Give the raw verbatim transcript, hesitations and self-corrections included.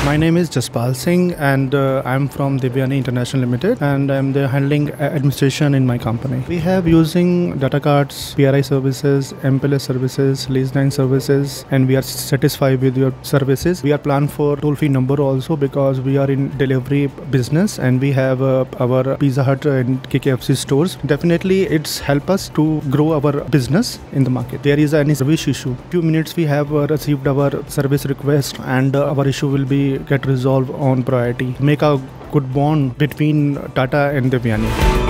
My name is Jaspal Singh and uh, I'm from Devyani International Ltd and I'm the handling administration in my company. We have using data cards, P R I services, M P L S services, lease line services, and we are satisfied with your services. We are planned for toll-free number also because we are in delivery business and we have uh, our Pizza Hut and K K F C stores. Definitely it's help us to grow our business in the market. There is any service issue. Few minutes we have uh, received our service request and uh, our issue will be get resolved on priority. Make a good bond between Tata and Devyani.